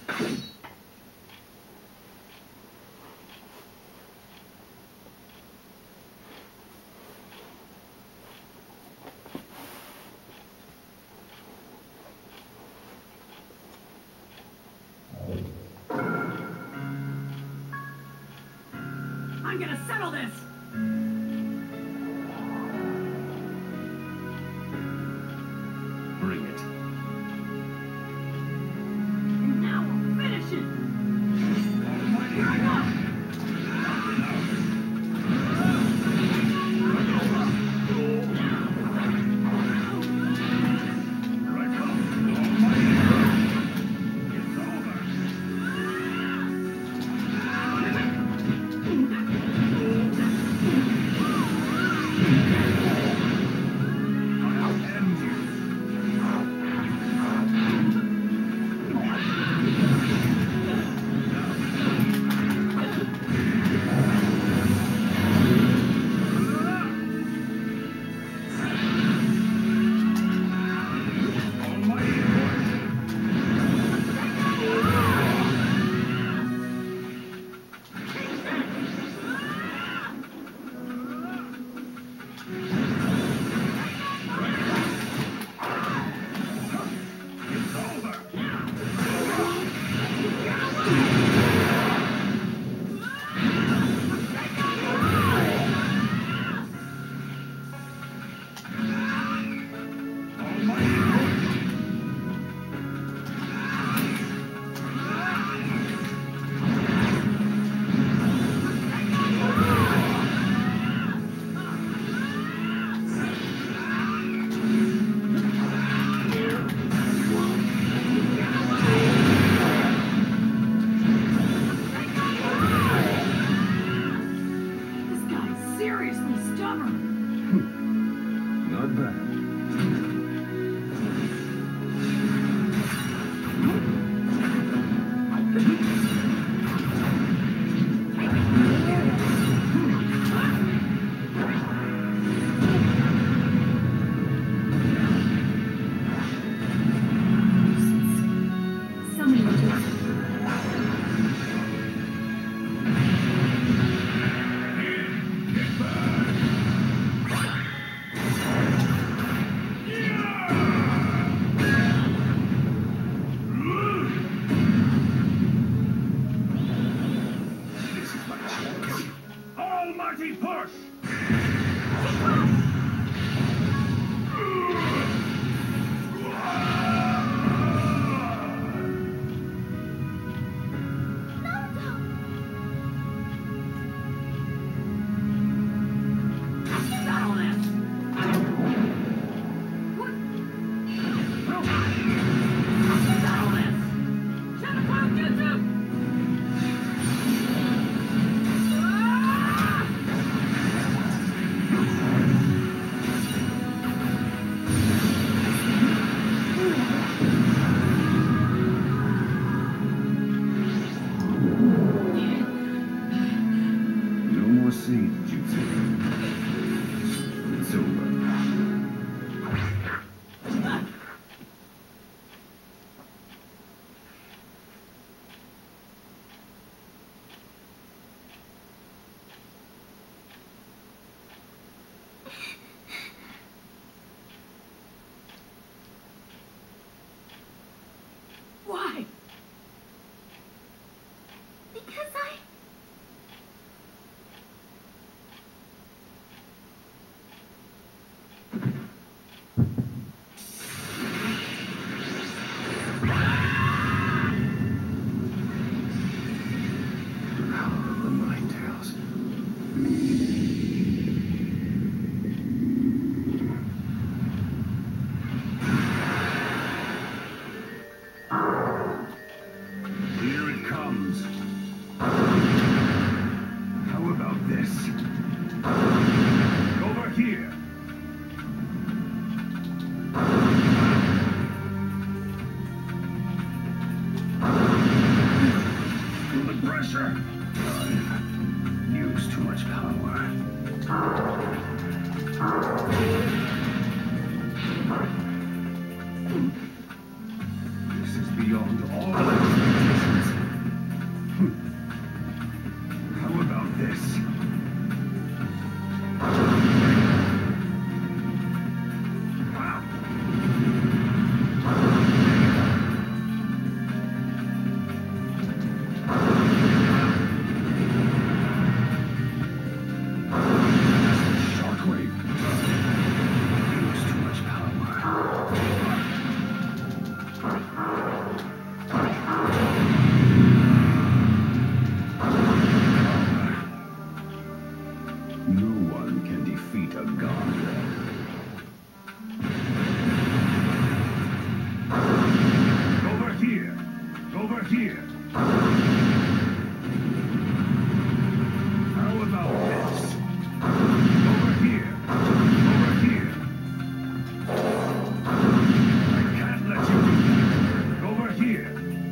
I'm gonna settle this! Bring it. And now we'll finish it! Here I go! Not bad. Almighty push! It's over. Why? Because Here it comes. How about this? Over here. Feel the pressure. Use too much power. This is beyond all expectations. here. How about this? Over here. Over here. I can't let you do that. Over here.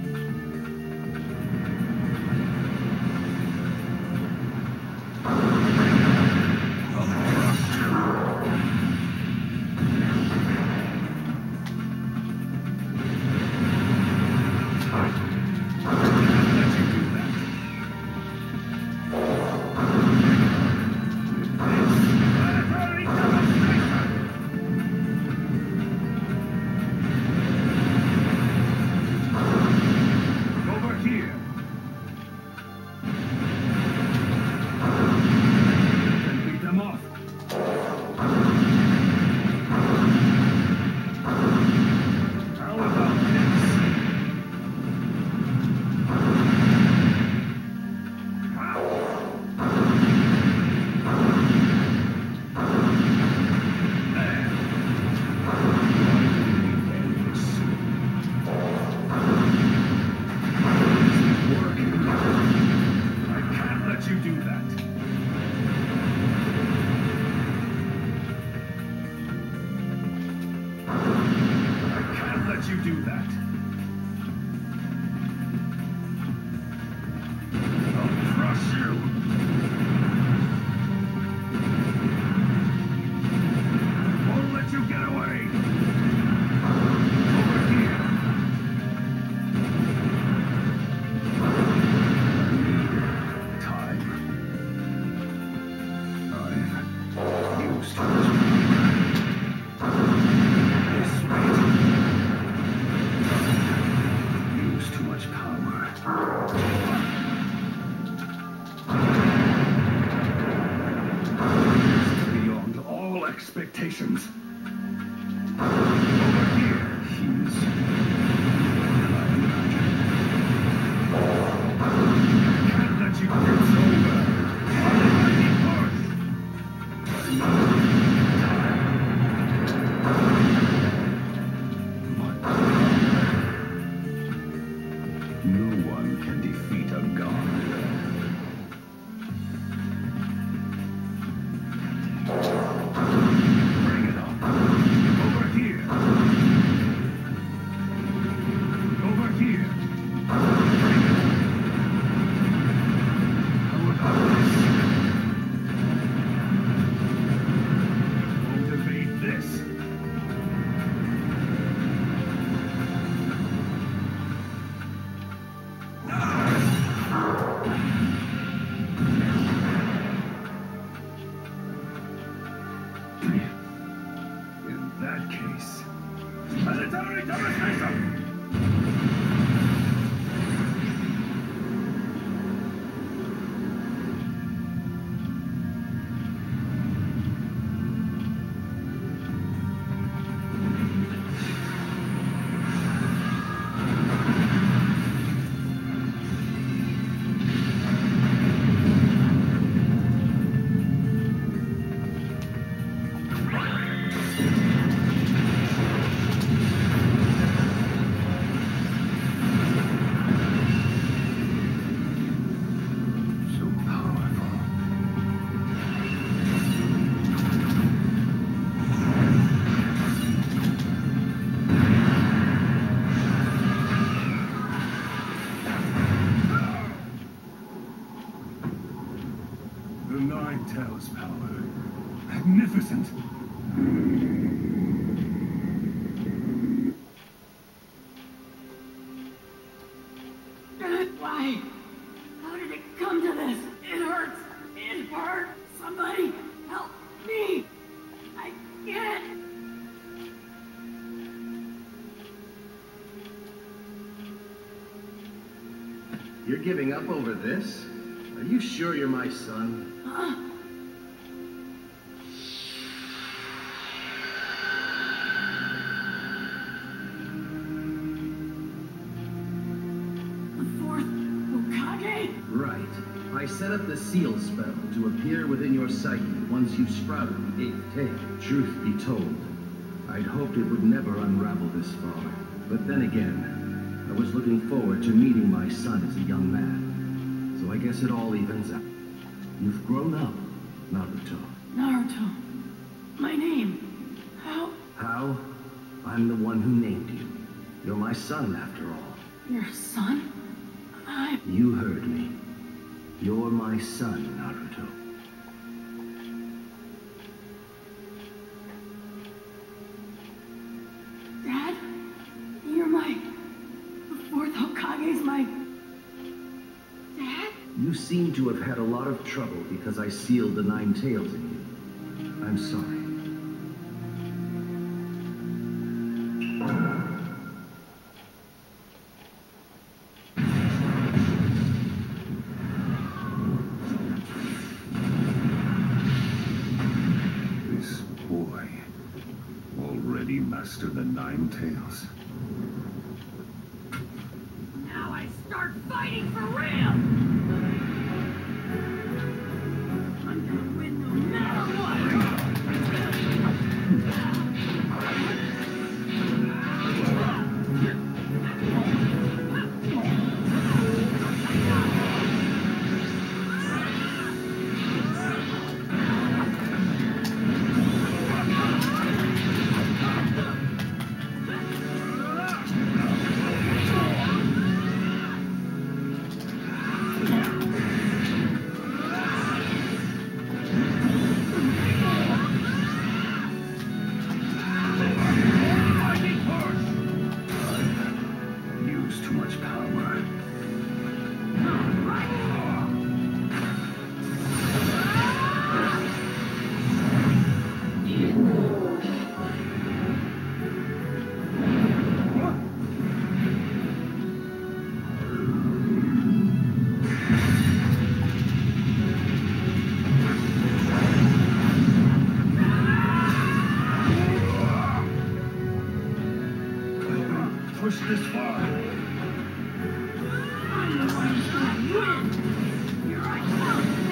You do that. I'll crush you. Won't let you get away. Over here. Time. I've used too much power. This way. Too much power. Beyond all expectations. Over here, he's can't let you get over. No one can defeat a god. Bring it on. Over here. Over here. Bring it. How about this? Won't evade this. In that case, planetary devastation! The Nine Tails power. Magnificent. Why? How did it come to this? It hurts. It hurts. Somebody help me. I can't. You're giving up over this? Are you sure you're my son? Huh? The fourth Hokage? Right. I set up the seal spell to appear within your psyche once you've sprouted the eighth tail. Truth be told, I'd hoped it would never unravel this far. But then again, I was looking forward to meeting my son as a young man. So I guess it all evens out. You've grown up, Naruto. Naruto. My name. How? How? I'm the one who named you. You're my son, after all. Your son? You heard me. You're my son, Naruto. Dad? You're my... The fourth Hokage's my... Dad? You seem to have had a lot of trouble because I sealed the 9 tails in you. I'm sorry. This boy already mastered the 9 tails. Now I start fighting for real! I'm gonna win no matter what! Use too much power. Push this far. I'm the one who's gonna win! Here I come,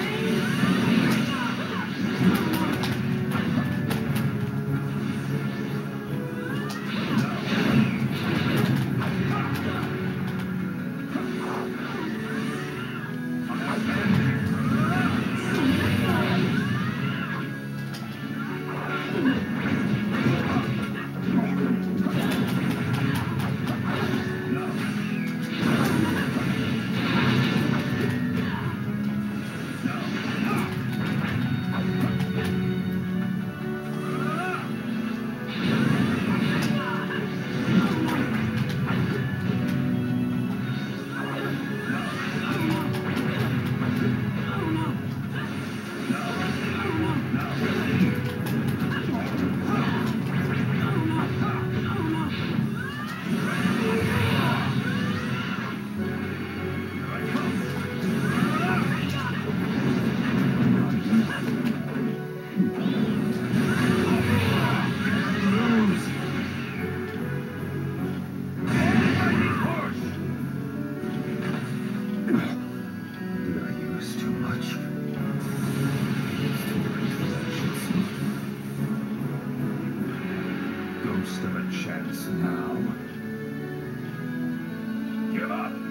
Ghost of a chance now. Give up!